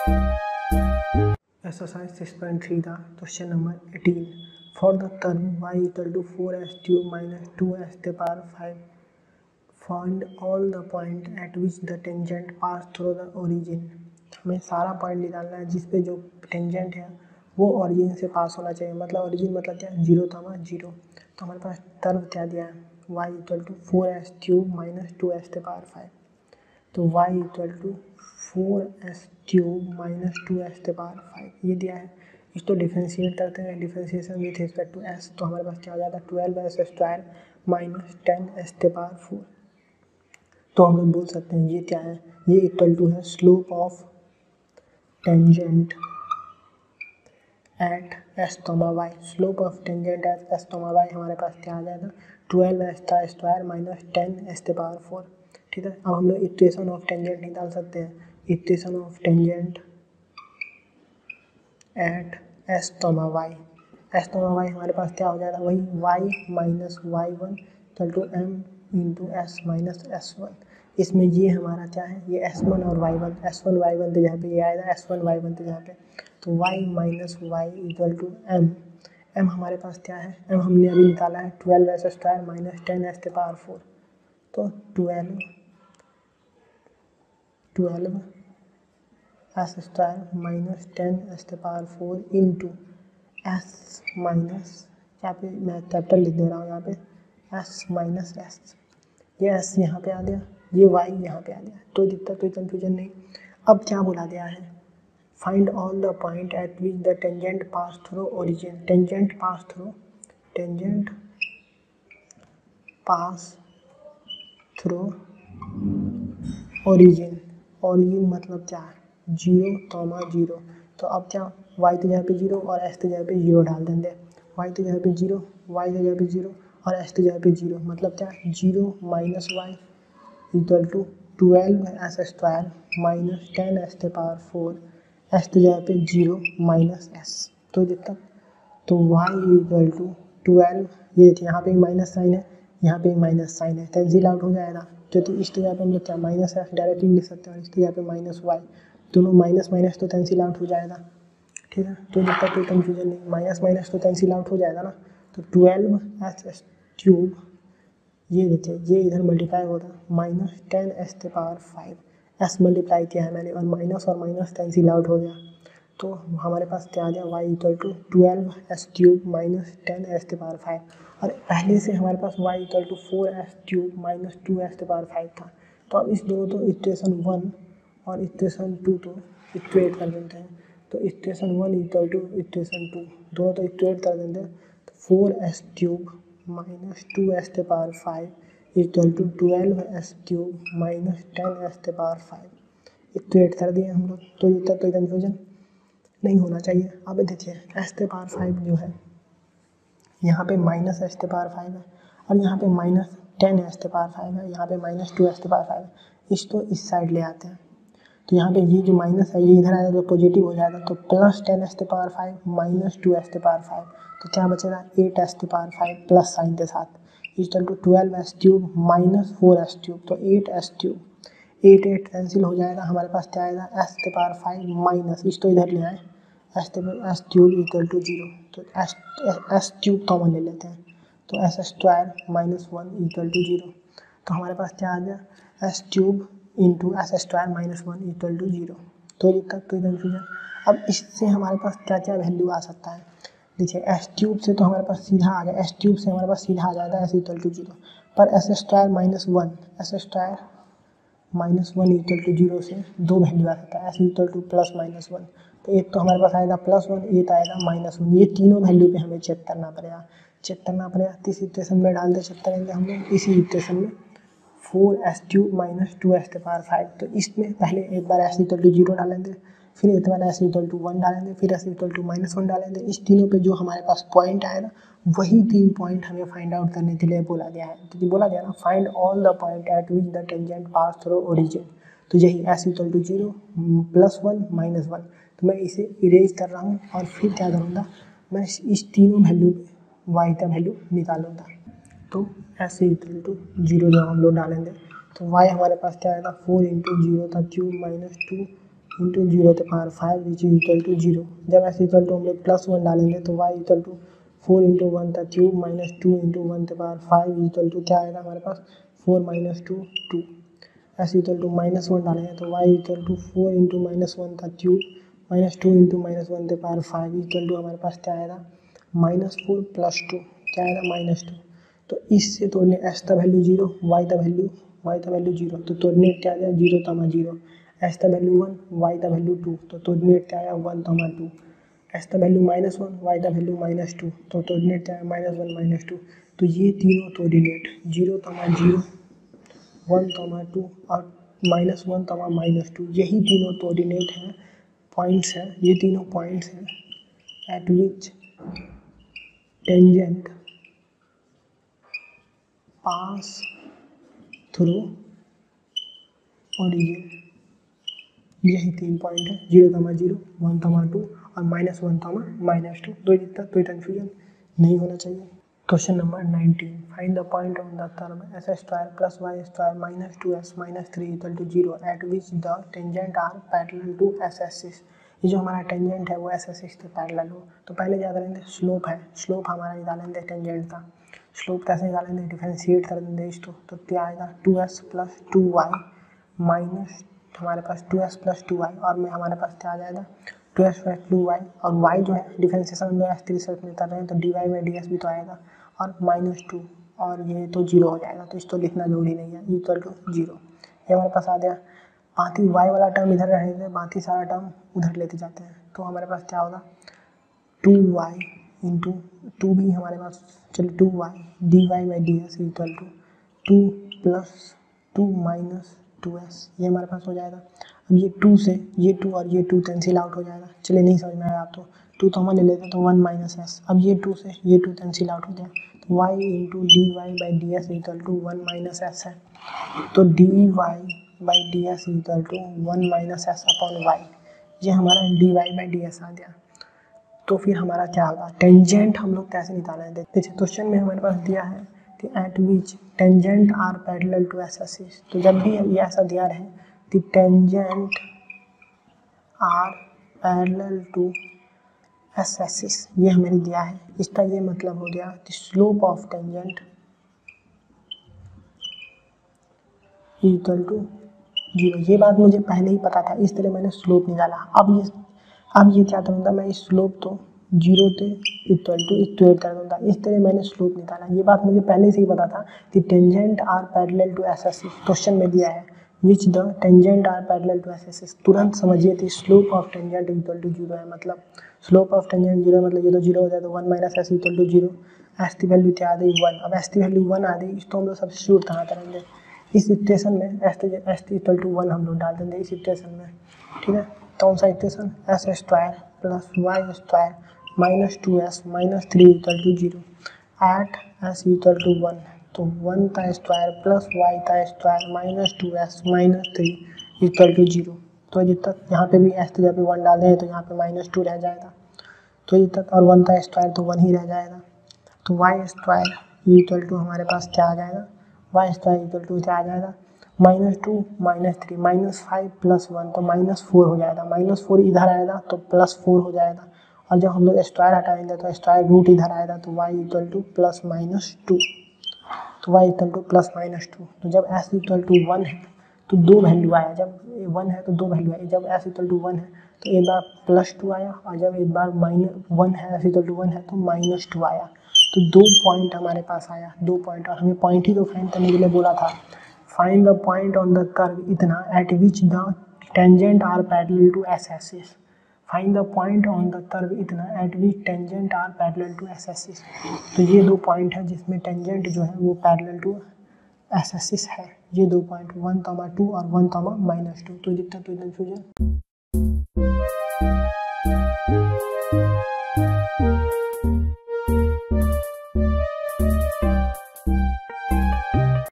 Exercise 6.3 था question number 18 for the term y equal to 4s cube minus 2s the power 5 find all the point at which the tangent pass through the origin. हमें सारा point निकालना है जिस पे जो tangent है वो ओरिजिन से पास होना चाहिए। मतलब ओरिजिन मतलब क्या, 0 था, 0। तो हमारे पास टर्म क्या दिया है, y equal to 4s cube minus 2s the power 5। तो y equal to 4s cube minus 2s the power 5 ये दिया है। इसको डिफ्रेंशिएट करते हैं, differentiation with respect to s, तो हमारे पास क्या हो जाता है 12s square minus 10s the power 4। तो हम लोग बोल सकते हैं ये क्या है, ये इक्वल टू है slope of tangent at S comma Y. Slope of tangent at S comma Y हमारे पास क्या आ जाएगा 12s का square minus 10s the power 4। ठीक है, अब हम लोग इक्वेशन ऑफ टेंजेंट निकाल सकते हैं। Equation of tangent at S comma Y, S comma Y हमारे पास क्या हो जाएगा, वही y minus y1 equal to m into S minus s1। इसमें ये हमारा क्या है, ये s1 और y1, s1 y1 तो यहाँ पे ये आएगा, s1 y1 तो यहाँ पे, तो y minus y equal to m। m हमारे पास क्या है, m हमने अभी निकाला है 12s square minus 10s the power 4। तो 12 S square minus 10s the power 4 into S minus, यहाँ पे मैं कैपिटल लिख दे रहा हूँ, यहाँ पे एस माइनस एस, ये एस यहाँ पे आ गया, ये वाई यहाँ पे आ गया, तो दिक्कत कोई कन्फ्यूजन नहीं। अब क्या बोला गया है, find all the point at which the tangent pass through origin. Tangent pass through origin, origin मतलब क्या है 0, 0। तो अब क्या, y तो जगह पे 0 और s तो जगह पे 0 डाल देंगे। y तो जगह पे 0, y तो जगह पे 0 और s तो जगह पे 0, मतलब क्या 0 minus y equal to 12s square minus 10s the power 4, s तो जगह पे 0 माइनस s। तो दिक्कत, तो y इक्वल टू 12, ये देखिए यहाँ पे माइनस साइन है, यहाँ पे माइनस साइन है, कैंसिल आउट हो जाएगा। तो इस जगह पे हम लोग क्या माइनस एस डायरेक्टली लिख सकते हैं और इस जगह पे माइनस वाई, दोनों माइनस माइनस तो कैंसिल आउट हो जाएगा। ठीक है, तो दिक्कत कोई कन्फ्यूजन नहीं, माइनस माइनस तो कैंसिल आउट हो जाएगा ना। तो 12s क्यूब, ये देखिए ये इधर मल्टीप्लाई होगा minus 10s the power 5, S multiply किया है मैंने और माइनस कैंसिल आउट हो गया। तो हमारे पास क्या आ गया, y equal to 12s cube minus 10s the power 5, और पहले से हमारे पास y equal to 4s cube minus 2s the power 5 था। तो अब इस दोनों तो इक्वेशन 1 और इक्वेशन 2 तो इक्वेट कर देते हैं। तो इक्वेशन 1 इक्वल टू इक्वेशन 2 दोनों तो इक्वेट कर देते हैं। तो 4s cube minus 2s the power 5 equal to 12s cube minus 10s the power 5 equate कर दिए हम लोग। तो ये तक कोई कन्फ्यूजन नहीं होना चाहिए। अब देखिए s the power 5 जो है, यहाँ पे माइनस s the power 5 है और यहाँ पे माइनस 10s the power 5 है, यहाँ पे माइनस 2s the power 5 है। इसको इस साइड ले आते हैं, तो यहाँ पे ये जो माइनस है ये इधर आएगा तो पॉजिटिव हो जाएगा, तो plus 10s the power 5 minus 2s the power 5, तो क्या बचेगा 8s the power 5 plus sign के साथ equal to 12s cube minus 4s cube, तो 8s क्यूब, 8 कैंसिल हो जाएगा, हमारे पास क्या आएगा s the power 5 माइनस, इसको इधर ले आए s क्यूब इक्वल टू 0, तो s क्यूब कॉमन ले लेते हैं, तो s square minus 1 equal to 0। तो हमारे पास क्या आ गया s cube into S square minus 1 equal to 0। तो दिक्कत कोई कन्फ्यूजन। अब इससे हमारे पास क्या क्या वैल्यू आ सकता है, देखिए एस क्यूब से तो हमारे पास सीधा आ गया, एस क्यूब से हमारे पास सीधा आ जाएगा एस इक्वल टू 0, पर S square minus 1, S square minus 1 equal to 0 से दो वैल्यू आ सकता है, S equal to plus minus 1। तो एक तो हमारे पास आएगा प्लस 1, एक आएगा माइनस 1, ये तीनों वैल्यू पे हमें चेक करना पड़ेगा। तो इस इक्वेशन में डाल दे चेक करेंगे हम लोग, इसी इक्वेशन में 4s cube minus 2s the power 5। तो इसमें पहले एक बार s इक्वल टू 0 डालेंगे, फिर एक बार s इक्वल टू 1 डालेंगे, फिर s इक्वल टू माइनस 1 डालेंगे। इस तीनों पे जो हमारे पास पॉइंट आएगा वही 3 पॉइंट हमें फाइंड आउट करने के लिए बोला गया है। तो बोला गया ना find all the point at which the tangent pass through origin, तो यही s equal to 0 plus 1 minus 1। तो मैं इसे इरेज कर रहा हूँ और फिर क्या करूँगा, मैं इस तीनों वैल्यू पे y का वैल्यू निकालूंगा। तो s इक्वल टू 0 जब हम लोग डालेंगे तो y हमारे पास क्या आएगा 4 इंटू 0 का cube minus 2 into 0⁵ which is equal to 0। जब ऐसे इक्वल टू हम लोग +1 डालेंगे तो y equal to 4 into 1³ minus 2 into 1⁵ equal to क्या आएगा हमारे पास 4 माइनस 2 2। ऐसे इक्वल टू -1 डालेंगे तो y equal to 4 into -1³ minus 2 into -1⁵ equal to हमारे पास क्या आएगा -4 + 2 क्या आएगा -2। तो इससे तोड़ने s का वैल्यू 0 y का वैल्यू 0 तो तोड़ने क्या आ जाए 0,0 s का वैल्यू 1 y का वैल्यू 2 तो तोड़ने क्या आया 1,2 s का वैल्यू -1 y का वैल्यू -2 तो तोड़ने क्या है -1 -2। तो ये तीनों कोऑर्डिनेट 0,0 1,2 और -1, -2 यही तीनों कोऑर्डिनेट हैं पॉइंट्स हैं, ये तीनों पॉइंट्स हैं at which tangent pass through origin. यही 3 पॉइंट है 0,0 1,2 और -1, -2। तो कोई कन्फ्यूजन नहीं होना चाहिए। Question number 19 find the point on the curve s² + y² -2s -3 = 0 at which the tangent are parallel to s axis. ये जो हमारा टेंजेंट है वो s एक्सिस के पैरेलल हो। तो पहले क्या करेंगे स्लोप है, स्लोप हमारा निकालेंगे टेंजेंट का। स्लोप कैसे निकालेंगे डिफरेंशिएट कर देंगे इसको तो क्या आएगा 2s + 2y माइनस हमारे पास 2s + 2y और में हमारे पास क्या आ जाएगा 2s + 2y और y जो है डिफरेंशिएशन में s के रिजल्ट में कर रहे हैं तो dy/ds भी तो आएगा और -2 और ये तो 0 हो जाएगा तो इसको लिखना जरूरी नहीं है इक्वल टू 0। ये हमारे पास आ गया। बाकी y वाला टर्म इधर रहेगा, बाकी सारा टर्म उधर लेते जाते हैं तो हमारे पास क्या होगा 2y इंटू 2 भी हमारे पास चलो 2y dy/ds equal to 2 + 2 - 2s ये हमारे पास हो जाएगा। अब ये 2 से ये 2 और ये 2 कैंसिल आउट हो जाएगा। चलिए नहीं समझ में आया आप तो 2 तो हम ले लेते हैं तो 1 - s। अब ये 2 से ये 2 कैंसिल आउट हो गया तो y into dy/ds equal to 1 - s है। तो dy/ds इक्वल टू 1 - s/y ये हमारा dy/ds आ गया। तो फिर हमारा क्या होगा टेंजेंट हम लोग कैसे निकालेंगे देखते हैं। क्वेश्चन में हमारे पास दिया है कि at which tangent are parallel to s axis. तो जब भी ये ऐसा दिया है कि tangent are parallel to s axis ये हमें दिया है, इसका ये मतलब हो गया कि slope of tangent equal to 0। ये बात मुझे पहले ही पता था इसलिए मैंने स्लोप निकाला। अब ये क्या करूँगा मैं इस स्लोप तो 0 से इक्वल टू स्क्वायर कर दूँगा, इस तरह मैंने स्लोप निकाला। ये बात मुझे पहले से ही पता था कि tangent are parallel to s axis question में दिया है which the tangent are parallel to s axis. तुरंत समझिए कि slope of tangent equal to 0 है, मतलब स्लोप ऑफ टेंजेंट 0 मतलब ये तो 0 हो जाए तो 1 - s इक्वल टू 0। s की वैल्यू क्या आ गई 1। अब s की वैल्यू 1 आ गई, इसको हम लोग सब्स्टिट्यूट कहाँ करेंगे इस इक्वेशन में s इक्वल टू 1 हम लोग डाल देंगे इस इक्वेशन में, ठीक है। कौन सा equation s² + y² -2s -3 equal to 0 at s equal to 1। तो 1 का स्क्वायर प्लस y का स्क्वायर -2s -3 इक्वल टू 0। तो जब तक यहाँ पे भी s की जगह 1 डाल दें तो यहाँ पे -2 रह जाएगा तो ये तक और 1 का स्क्वायर तो 1 ही रह जाएगा। तो y² इक्वल टू हमारे पास क्या आ जाएगा y² इक्वल टू क्या आ जाएगा -2 -3 -5 + 1 तो -4 हो जाएगा। -4 इधर आएगा तो +4 हो जाएगा और जब हम लोग स्क्वायर हटाएंगे तो स्क्वायर रूट इधर आएगा तो y इक्वल टू +-2 तो y इक्वल टू +-2। तो जब s इक्वल टू 1 है तो दो वैल्यू आया, जब 1 है तो दो वैल्यू आई। जब s इक्वल टू 1 है तो एक बार +2 आया और जब एक बार -1 है s इक्वल टू 1 है तो -2 आया। तो 2 पॉइंट हमारे पास आया, 2 पॉइंट और हमें पॉइंट ही तो फाइंड करने के लिए बोला था। Find the point on the curve इतना at which the tangent are parallel to s axis. Find the point on the curve इतना at which tangent are parallel to s axis. तो ये 2 पॉइंट है जिसमें टेंजेंट जो है वो parallel to s axis है। ये 2 पॉइंट 1, 2 और 1, -2। तो जितना तो कन्फ्यूजन